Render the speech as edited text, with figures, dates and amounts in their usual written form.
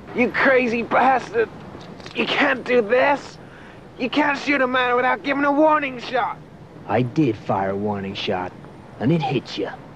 You crazy bastard! You can't do this! You can't shoot a man without giving a warning shot! I did fire a warning shot, and it hit you.